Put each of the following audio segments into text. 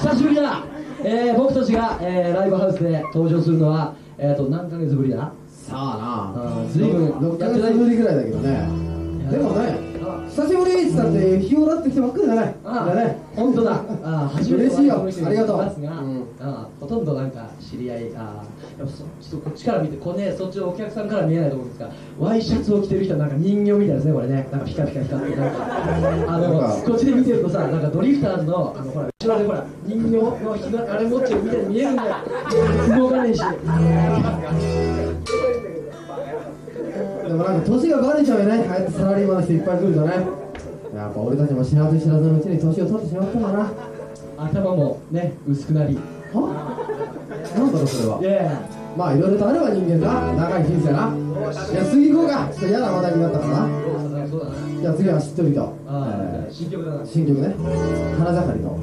久しぶりだ。僕たちが、ライブハウスで登場するのは、何ヶ月ぶりだ。 さあな、 ずいぶん 6ヶ月ぶりぐらいだけどね。でもね、久しぶりって言ったって日をらってきてばっかりだね。 本当だ。初めて嬉しいよ。ありがとう。 ほとんどなんか知り合い。ちょっとこっちから見て、こうね、そっちのお客さんから見えないと思うんですが、ワイシャツを着てる人はなんか人形みたいですね、これね。なんかピカピカ光って、なんかこっちで見てるとさ、なんかドリフターズのほら後ろでほら人形の日のあれ持ってるみたいに見えるんだよ。動かねえし。 でもなんか年がバレちゃうよね。ああやってサラリーマンの人いっぱい来るとね。やっぱ俺たちも知らず知らずのうちに年を取ってしまったんだな。 頭もね薄くなり。 なんだろうそれは。まあいろいろとあれば人間な、長い人生な。いや次行こうか。ちょっと嫌な話題になったかな。じゃあ次はしっとりと新曲だな。 新曲ね。花盛りの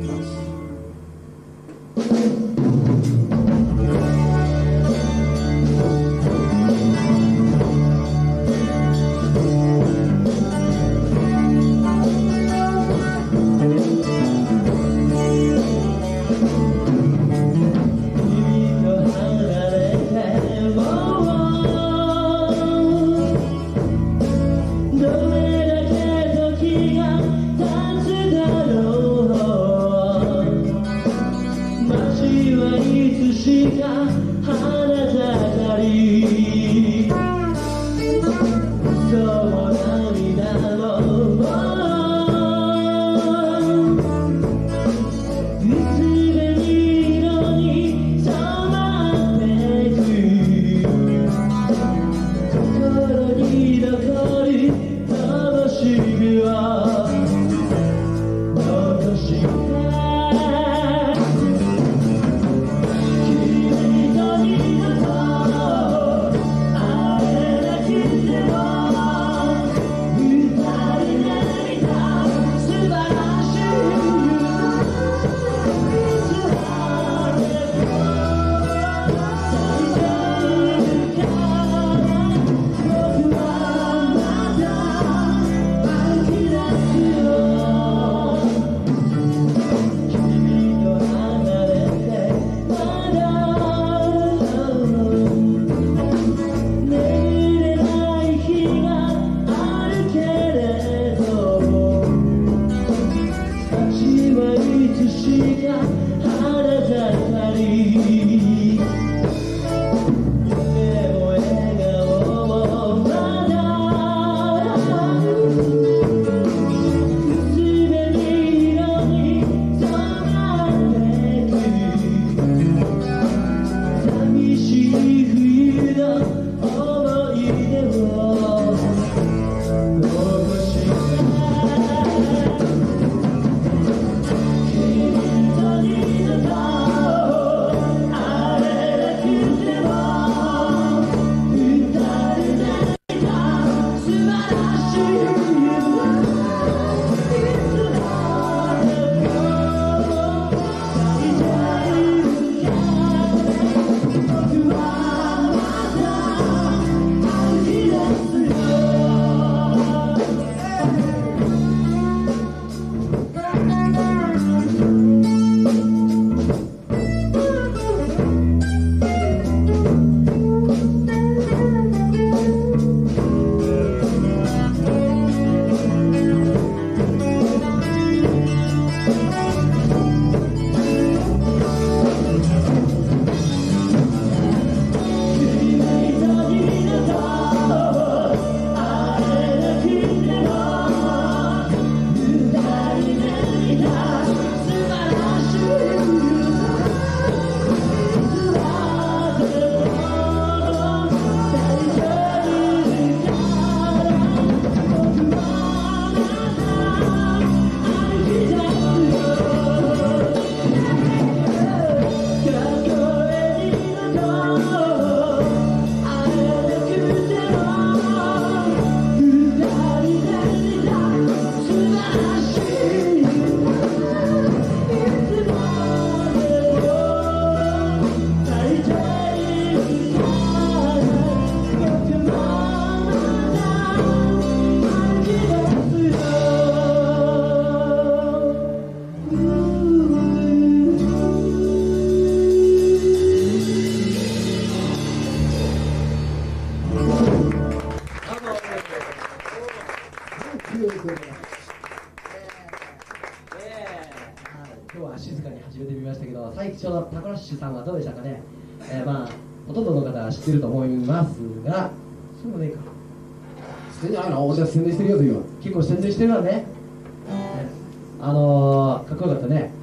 今日は静かに始めてみましたけど、最初のタコラッシュさんはどうでしたかね。まあほとんどの方は知ってると思いますが、そうでいいか。 してんじゃないの？俺は宣伝してるよ、今。 結構宣伝してるわね。かっこよかったね。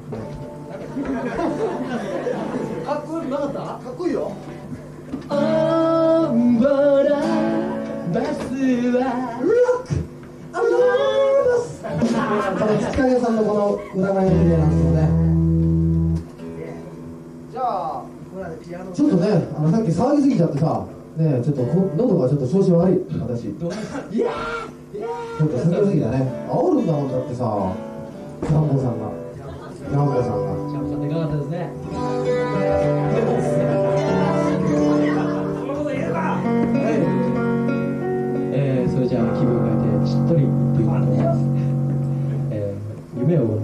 かっこよくなかった？かっこいいよ。アンバラバスはロックアロース。 この土影さんのこの裏側に綺麗なんですよね。 じゃあちょっとね、さっき騒ぎすぎちゃってさ、ね、ちょっと喉がちょっと調子悪い、私。 いやちょっと騒ぎすぎだね。煽るんだもんだってさ、ジャンボさんが、ジャンボさんが。 ジャンボさんでかかったですね。それじゃあ気分を変えてしっとり言ってみたいと思います。夢を追う。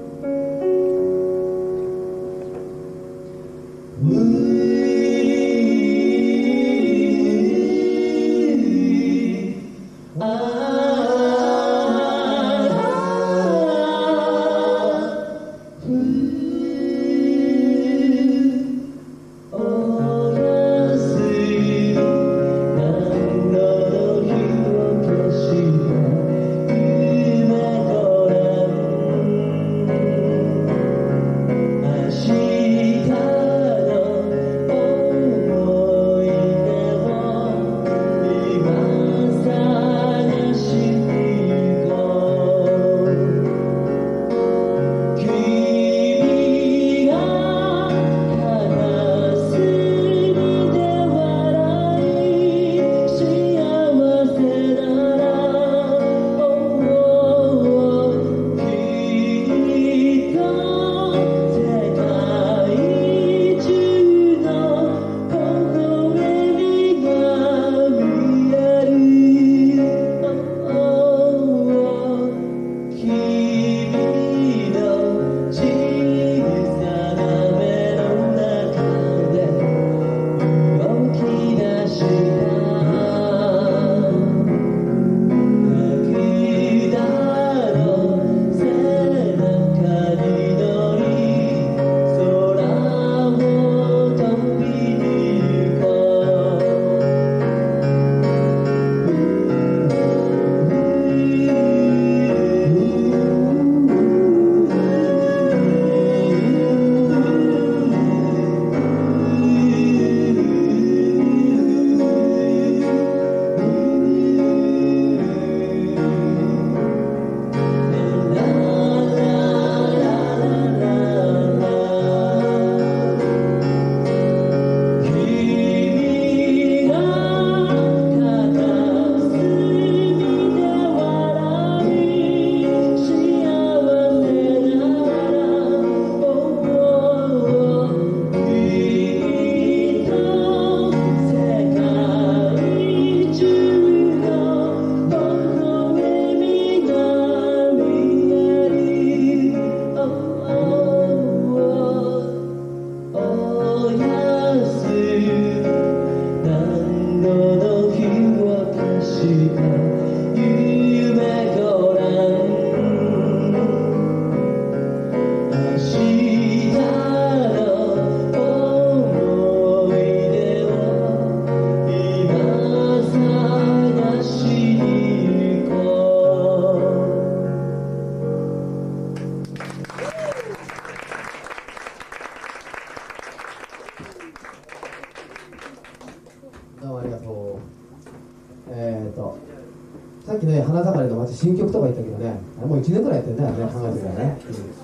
さっきね、花盛りの街、新曲とか言ったけどね、もう1年くらいやってんだよね、考えてみたらね。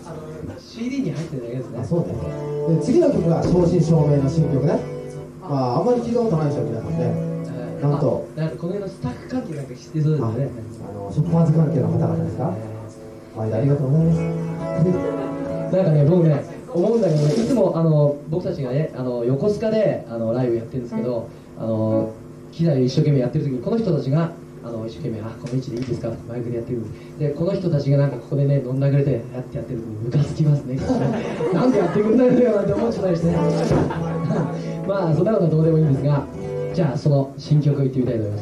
CD に入ってるだけですね。 あ、そうね。で、次の曲が正真正銘の新曲ね。まあ、あんまり聞いたことないでしょ、皆さんね。なんと、 なんかこの辺のスタッフ関係なんか知ってそうですよね。 ショッパーズ関係の方々ですか。毎度ありがとうございます。 なんかね、僕ね、思うんだけどね、いつも僕たちがね、横須賀でライブやってるんですけど、機材を一生懸命やってる時に、この人たちが一生懸命、この位置でいいですかとかマイクでやってるんで、この人たちがなんかここでね、どんなぐれてやってる時にムカつきますね。なんでやってくんないのよなんて思っちゃったりして、まあそんなことはどうでもいいんですが、じゃあその新曲を言ってみたいと思います。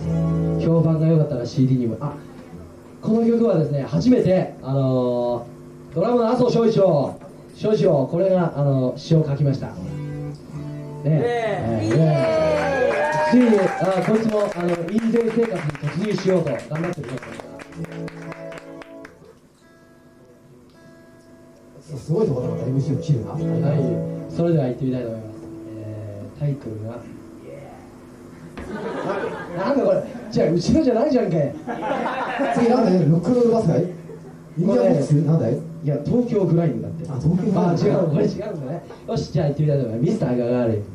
評判が良かったら CD にも、この曲はですね、初めてドラムの麻生翔一郎少々これが詩を書きました。ついにこいつもインゼル生活に突入しようと頑張ってる人すごいところだった MC を切るな。はい、 それでは行ってみたいと思います。タイトルがなんだこれ、じゃあ後ろじゃないじゃんけ。 次なんだよ、ロックバスかい？インディアンボックスなんだい？ いや、東京フライングだって。 あ、東京フライング。 違う、これ違うんだね。よし、じゃあ行ってみたいと思います。ミスターガガーリン。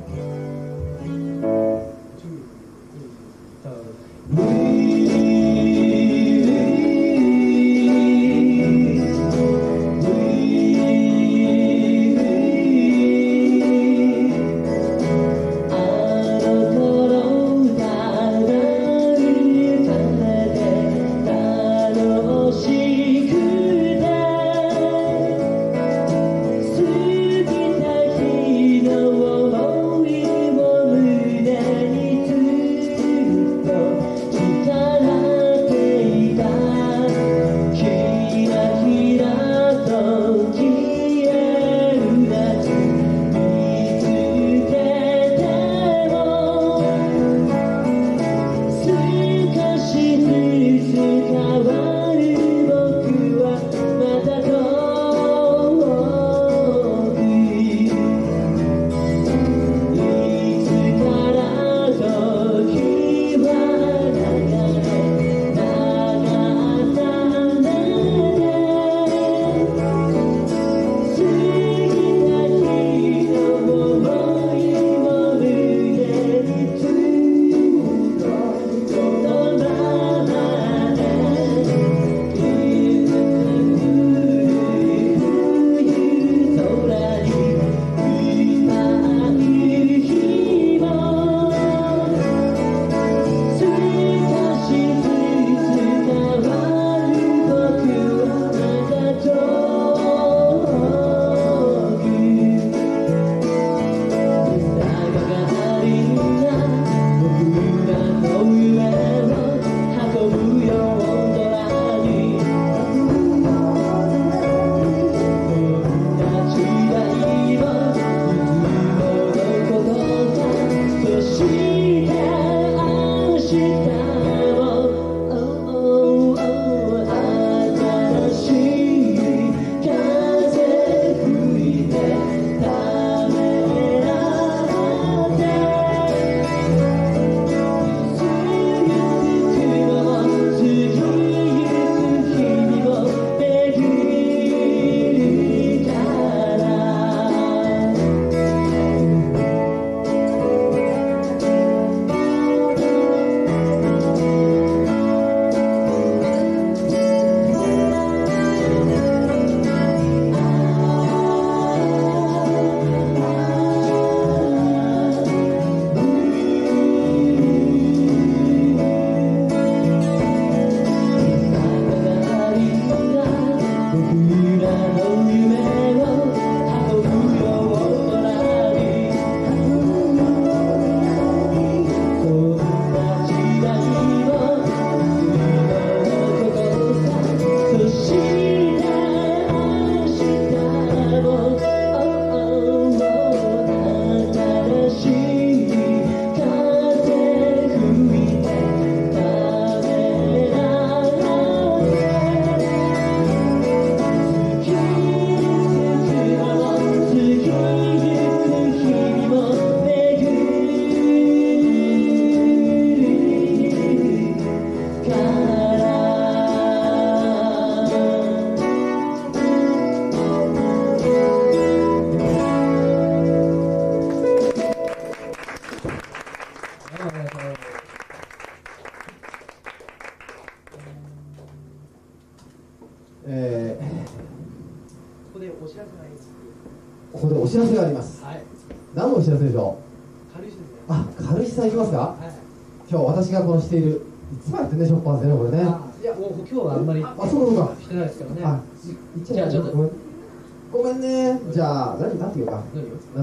ここでお知らせがあります。はい、何のお知らせでしょう。軽石ですね。あ、軽石さんいきますか。はい、今日私がこのしている、いつもやってんね、ショッパーですね、これね。 いや、もう今日はあんまり。あ、 そうか。 してないですからね。 じゃあちょっと。ごめんね。じゃあ、なんて言うか。何でもいい。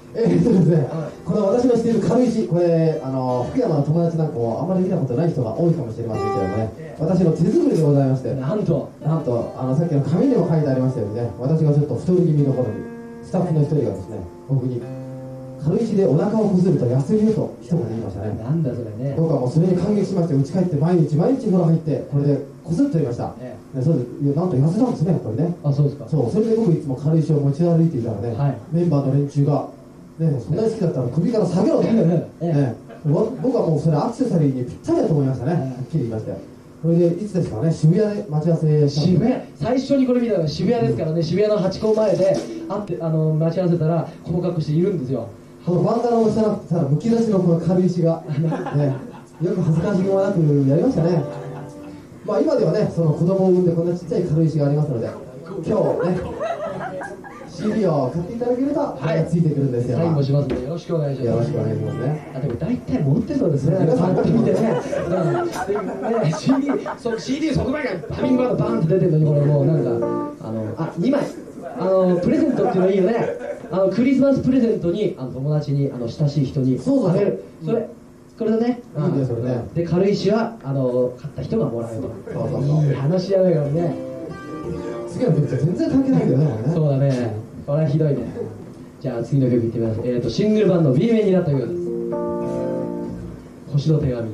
ですね、この私の知っている軽石、これ福山の友達なんかもあんまり見たことない人が多いかもしれませんけれどもね、私の手作りでございまして、 なんとさっきの紙にも書いてありましたようにね、私がちょっと太り気味の頃にスタッフの一人がですね、僕に軽石でお腹をこすると痩せるよと一言言いましたね。 なんだそれね。 僕はもうそれに感激しまして、家帰って毎日風呂入ってこれでこすっておりました。それでなんと痩せたんですね、やっぱりね。 あ、そうですか。 そう、それで僕いつも軽石を持ち歩いていたらね、メンバーの連中がね、そんなに好きだったら首から下げろと、僕はもうそれアクセサリーにぴったりだと思いましたね、はっきり言いまして。それでいつですかね、渋谷で待ち合わせした。 渋谷、最初にこれ見たのが渋谷ですからね、渋谷のハチ公前で会って待ち合わせたらこの格好しているんですよ。 このバンダナをしたらむき出しのこの軽石が、ね、よく恥ずかしげもなくやりましたね。まあ今ではね、その子供を産んでこんなちっちゃい軽石がありますので、今日ねCD を買っていただけるとついてくるんですよ。 サインもしますのでよろしくお願いします。 よろしくお願いしますね。 でも大体持ってそうですね。パッと見てね、CD 即売会ハミングバードバーンって出てるのにこれもうなんか2枚プレゼントっていうのいいよね。クリスマスプレゼントに友達に親しい人にあげる。これだね。 いいですよね。 で軽石は買った人がもらえると。 そういい話やないからね。 次の曲と全然関係ないけどね。 そうだね。これはひどいね。じゃあ次の曲いってみます。シングル版の B 面になった曲です。星の手紙。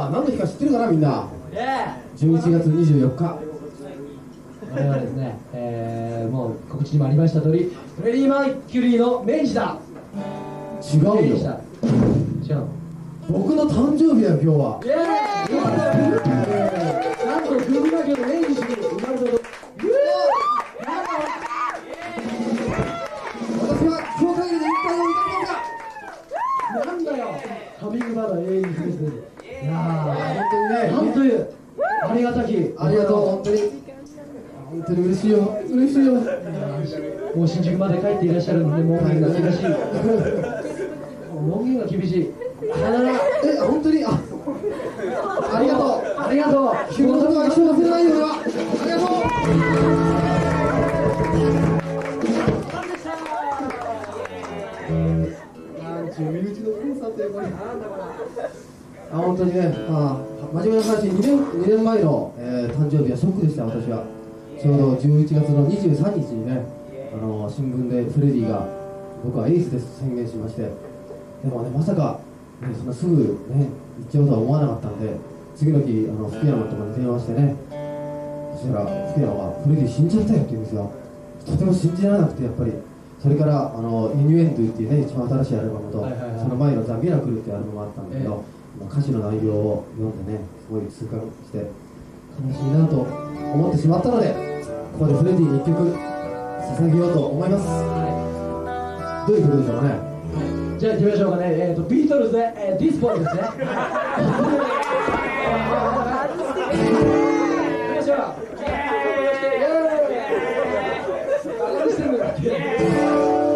何の日か知ってるかなみんな。 え 11月24日。 我々ですね、もう告知にもありました通り、フレディ・マーキュリーの命日だ。 違うよ。 命日だ。違うの。 僕の誕生日だよ今日は。 なんとフレディ・マーキュリーの命日に生まれたこと。 私は今日限りで一回をいたしなんだよ。ハミングバードは永遠に秘密です。いや本当にね。 なんというありがたき。 ありがとう本当に。本当に嬉しいよ嬉しいよ。 もう新宿まで帰っていらっしゃるんで、門限が厳しい。門限が厳しい。さよなら。 本当にありがとうありがとう。 君のことは一生忘れないよ俺は。ありがとう。なんちゅう身内のコンサートやこれ。本当にね、真面目な話、2年前の、誕生日はショックでした。私はちょうど11月の23日にね、新聞でフレディが僕はエースですと宣言しまして、でもねまさか、ね、そんなすぐね行っちゃうとは思わなかったんで、次の日福山のところに電話してね、そしたら福山はフレディ死んじゃったよって言うんですよ。とても信じられなくて、やっぱりそれからイニュエンドっていうね一番新しいアルバムと、その前のザ・ミラクルっていうアルバムがあったんだけど、歌詞の内容を読んでねすごい痛感して悲しいなと思ってしまったので、ここでフレディに1曲捧げようと思います。どういう曲でしょうかね。 じゃあ行きましょうかね。ビートルズで、ディスボーイですね。行きましょう。何してるんだって。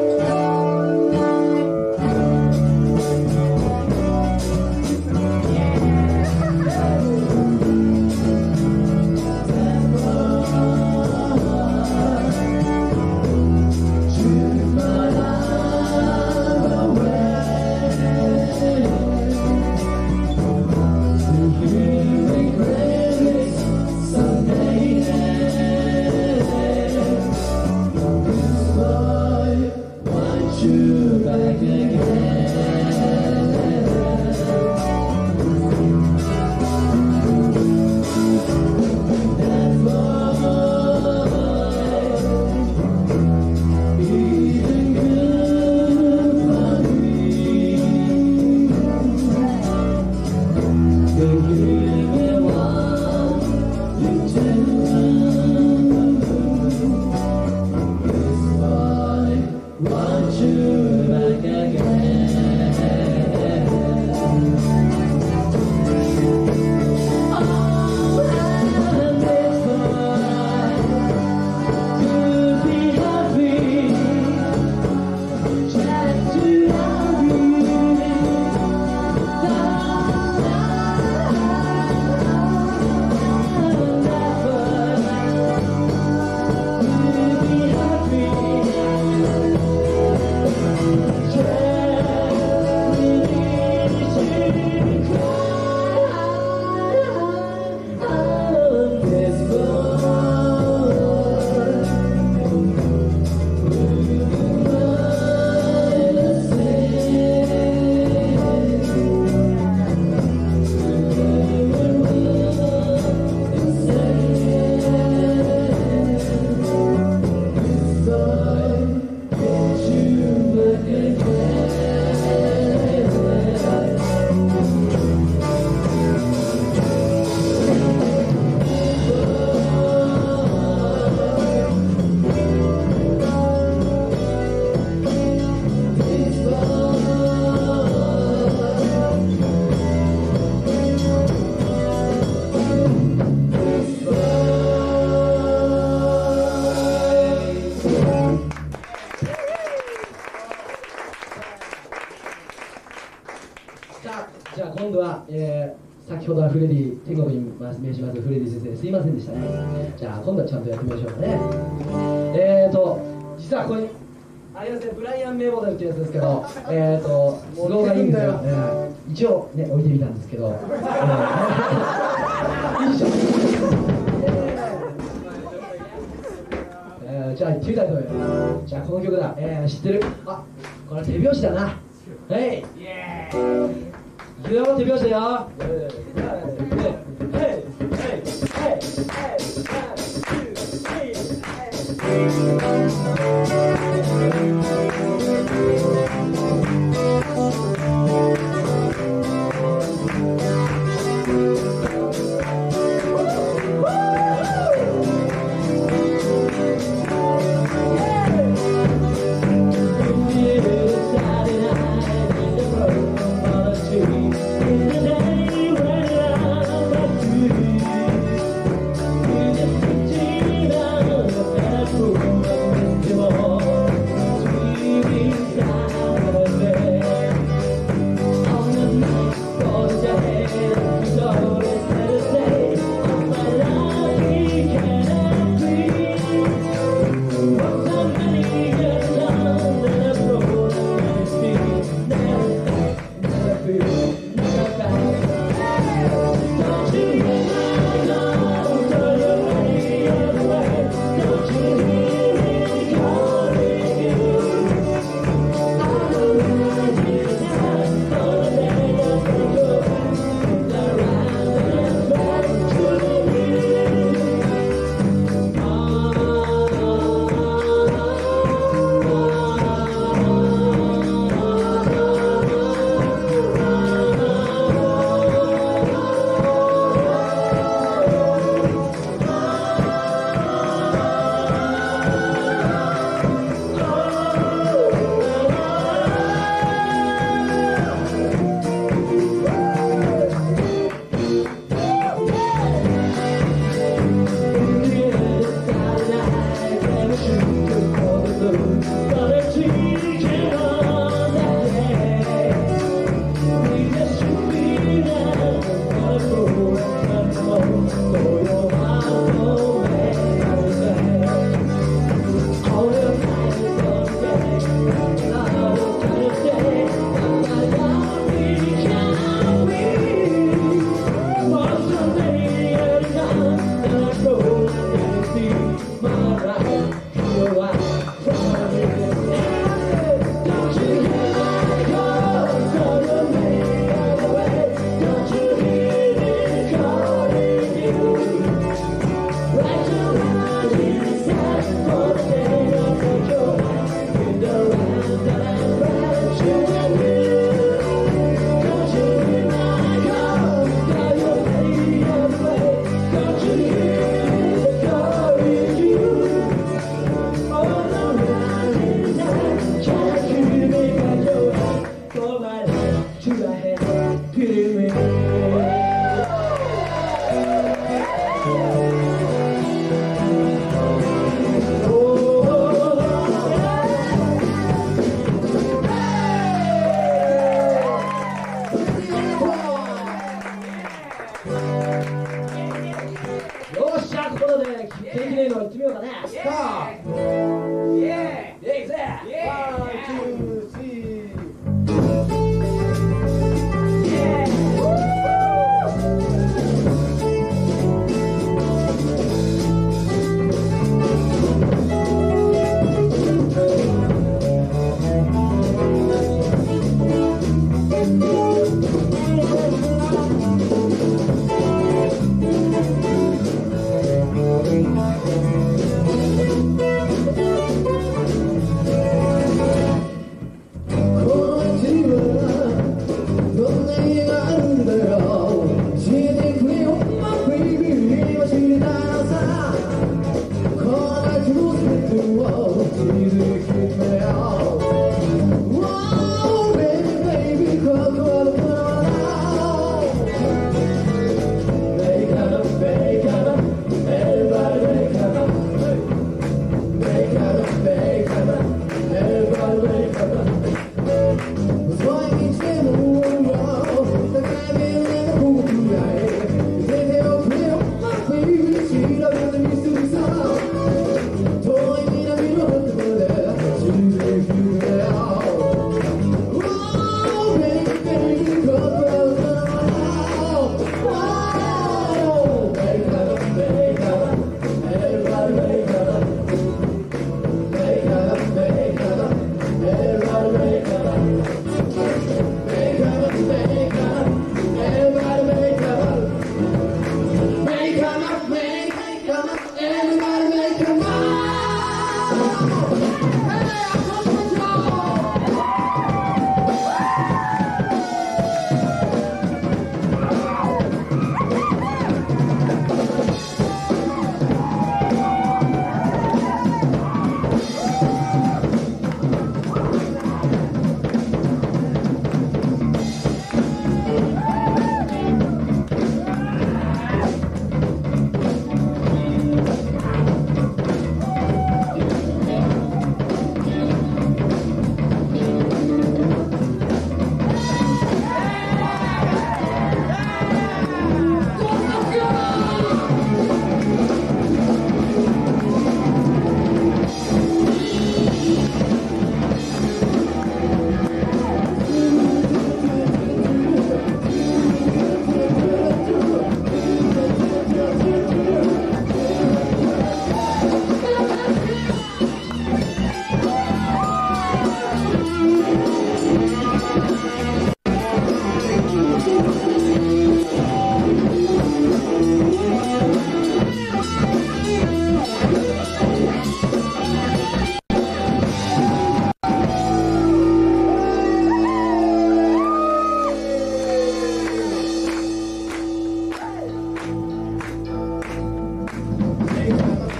じゃあ今度は、先ほどはフレディ天国に召しますフレディ先生すいませんでしたね。じゃあ今度はちゃんとやってみましょうかね。実はここにありますね、ブライアン・メイモデルってやつですけど、都合がいいんですよ、一応ね置いてみたんですけど、いいでしょ。じゃあ行ってみたいと思います。じゃあこの曲だ、知ってる？あ、これは手拍子だな。はい、イエーイ。いくよ、手拍子だよ。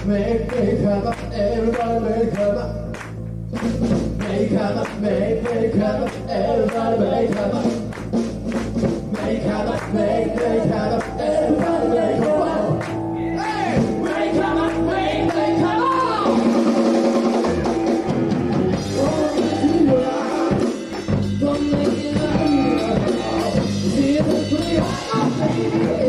make come up, everybody make come up. Make come up, make come up, everybody make come up. Make come up, make come up, everybody make come up. Hey, make come up, make come up. Don't make it up. See the play of baby.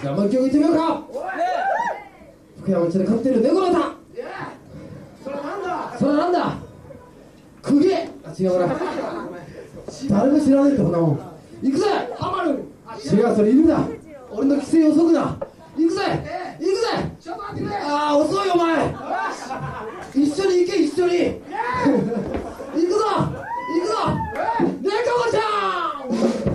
じゃあもう一曲いってみようか。福山町で飼ってる猫の歌。それなんだ。釘。あ、違うな。誰も知らないってこんなもん。行くぜハマる。違う、それ犬だ。俺の規制遅くな。行くぜちょっと待ってくれ。ああ、遅いお前。一緒に行け、一緒に。行くぞ猫ちゃん。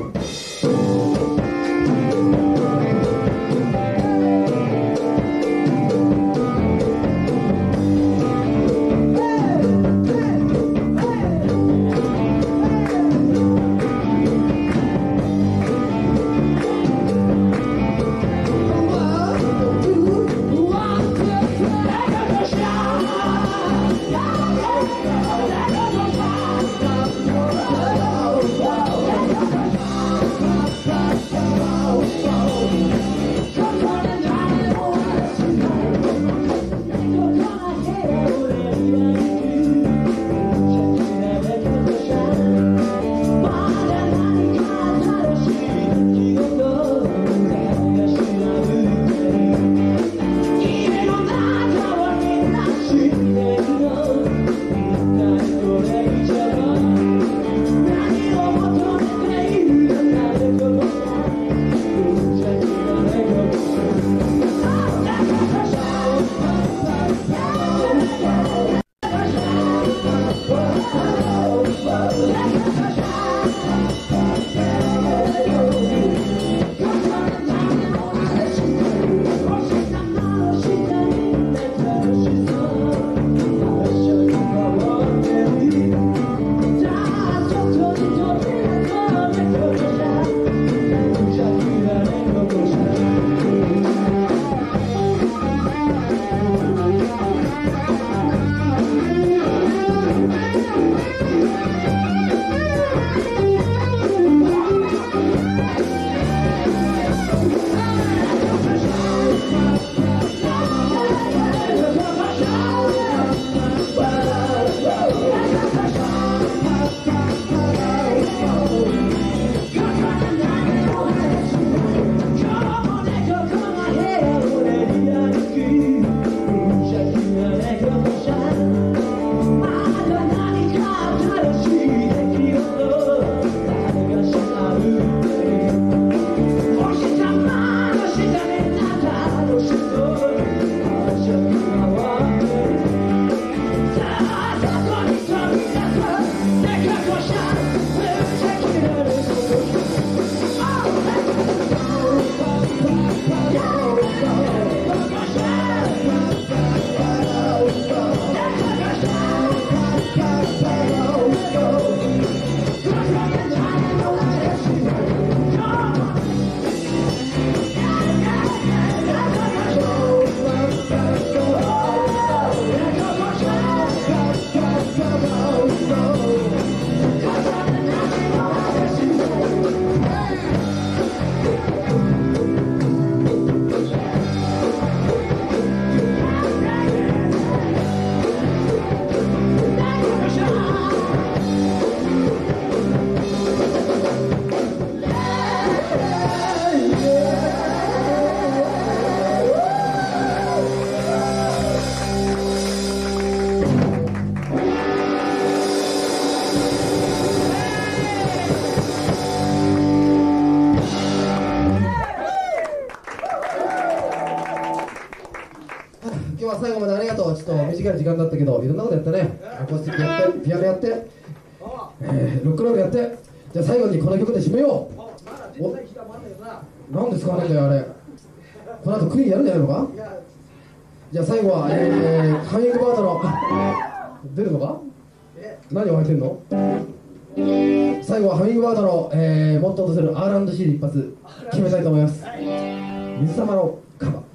今日は最後までありがとう。ちょっと短い時間だったけどいろんなことやったね。アコースティックやってピアノやって、ロックロールやって、じゃあ最後にこの曲で締めよう。何ですかねあれ。この後クイーンやるんじゃないのか。じゃあ最後は、ハミングバードの出るのか。何を履いてんの。最後はハミングバードの、もっと落とせる R&C で一発決めたいと思います。水様のカバー。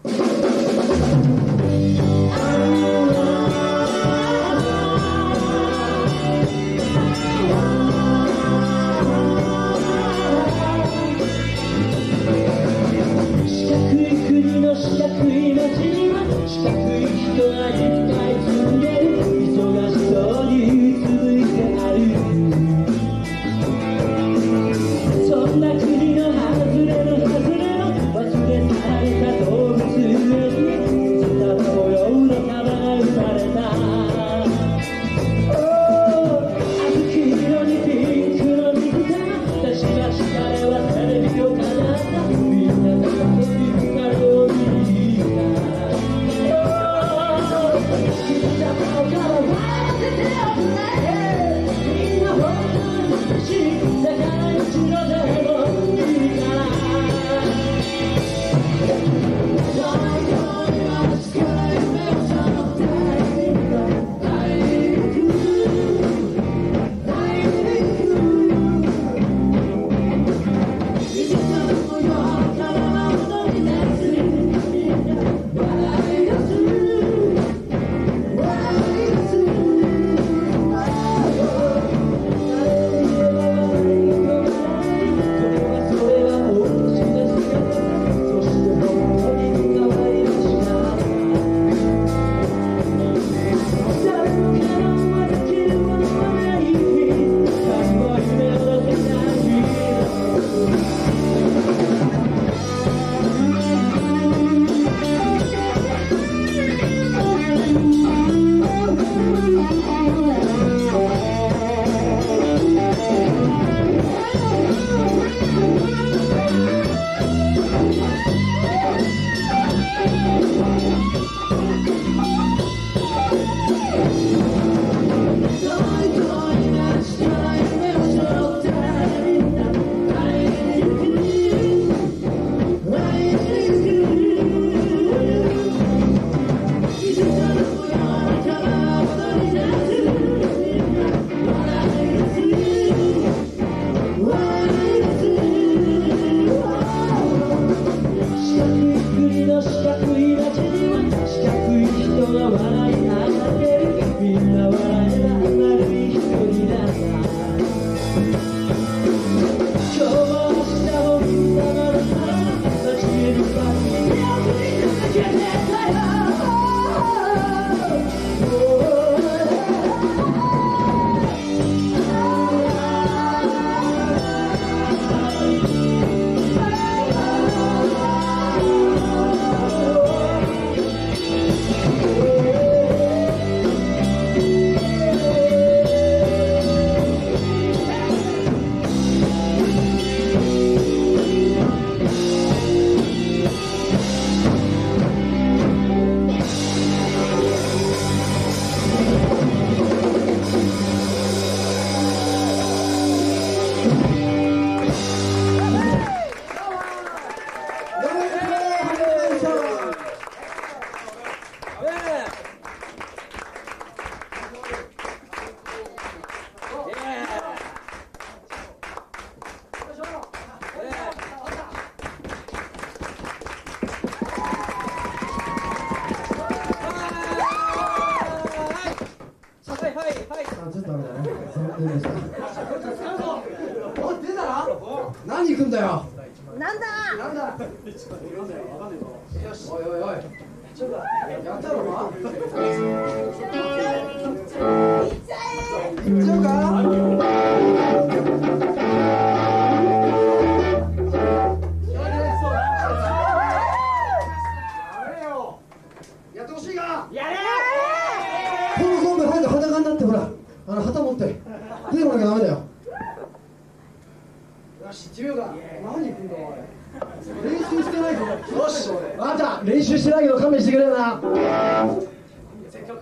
四角い街には四角い人がいっぱい住んでる。忙しそうに続いてある。そんな国の外れの忘れおいおいおい、やったのか？行っちゃうか？やってほしいが。やれ。このコンビ早く裸になってほら、旗持って出てこなきゃダメだよ。よし、ジュウが何行くんだおい。練習してないぞ。よし、あんた練習してないけど勘弁してくれよな。せっかく。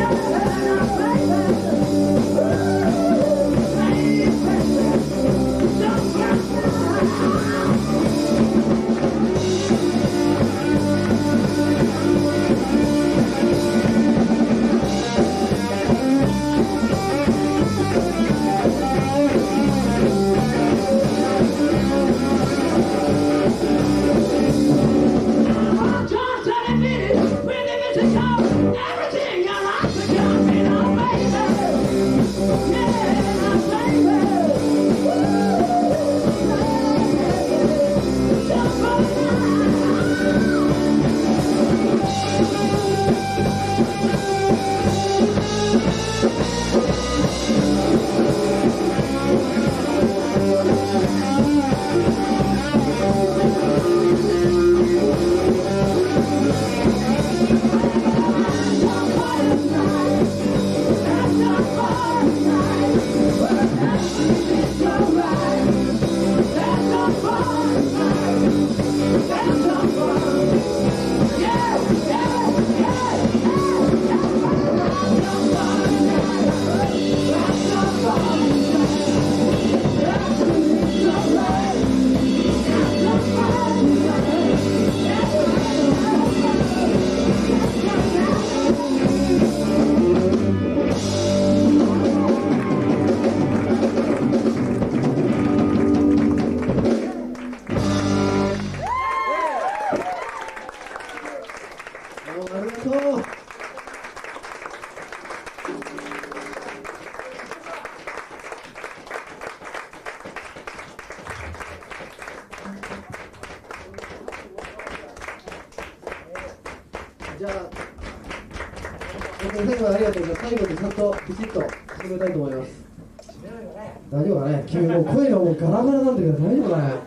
じゃあ、本当に最後までありがとうございます。最後にちゃんとピチッと締めたいと思います。大丈夫かね、君もう声がもうガラガラなんだけど大丈夫かね。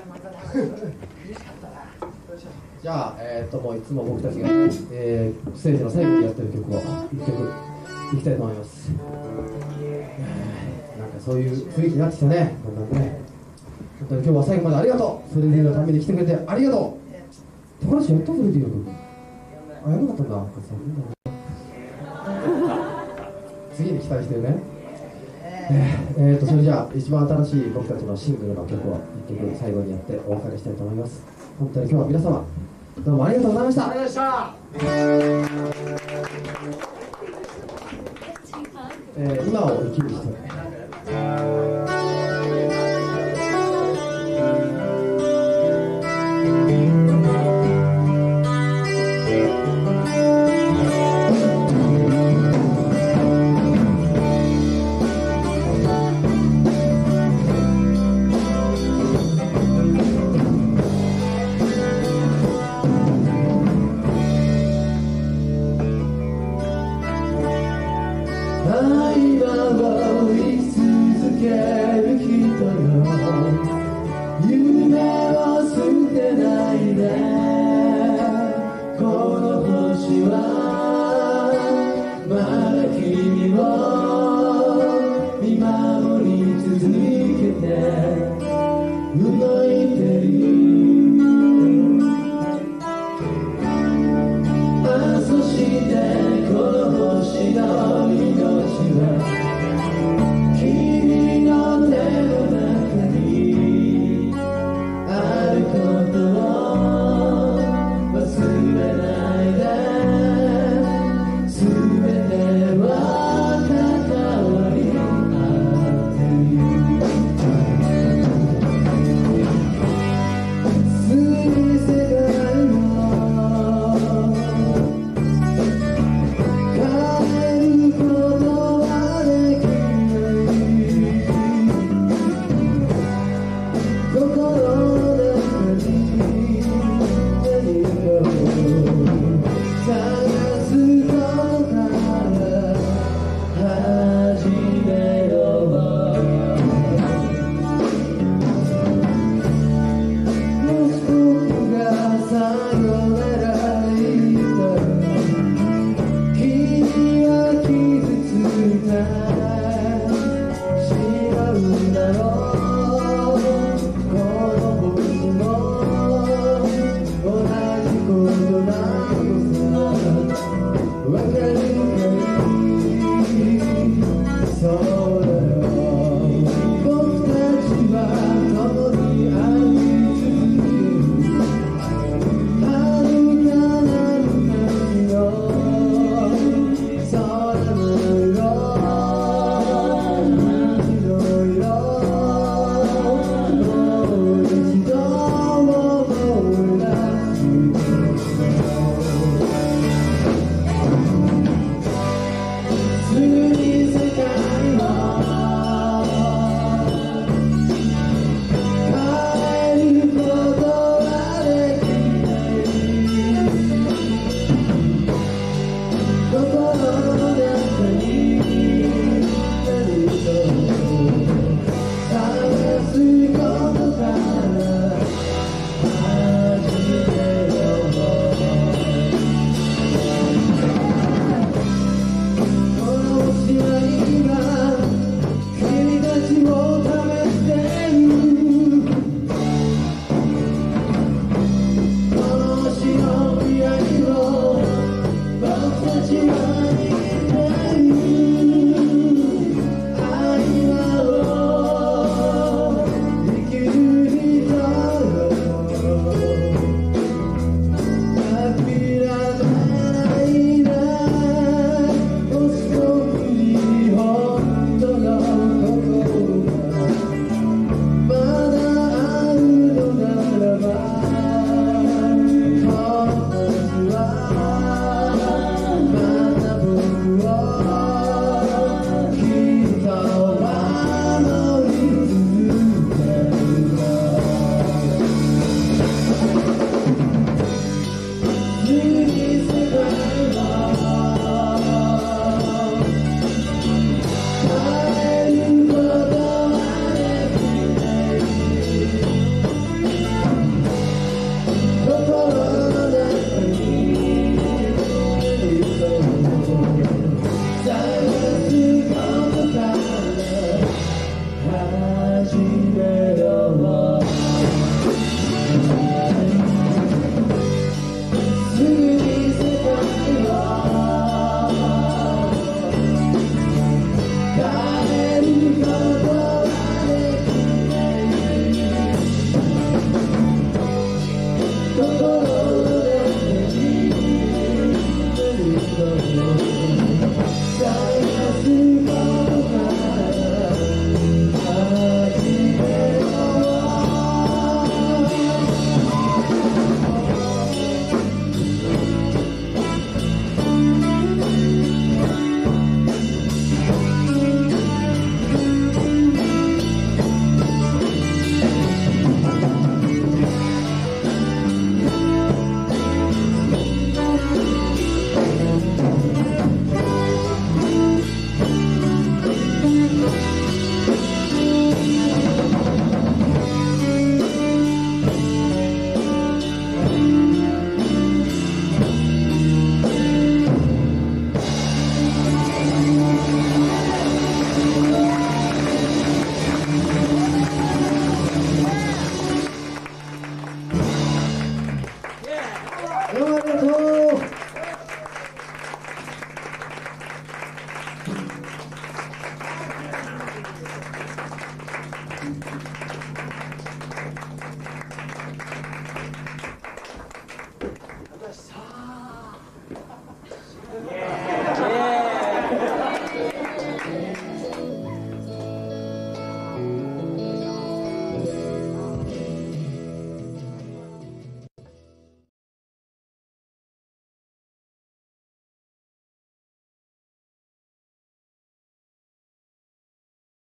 じゃあ、もういつも僕たちが、ステージの最後にやってる曲を1曲いきたいと思います。なんかそういう雰囲気になってきたね。こんなんね。本当に今日は最後までありがとう。フレディのために来てくれてありがとう。高橋やったフレディの曲。あ、やばかったんだ。次に期待してるね。それじゃあ一番新しい僕たちのシングルの曲を1曲最後にやってお別れしたいと思います。本当に今日は皆様どうもありがとうございました。今を生きる人。 忘れないで